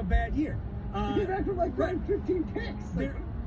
bad year. He did that for like 15 picks.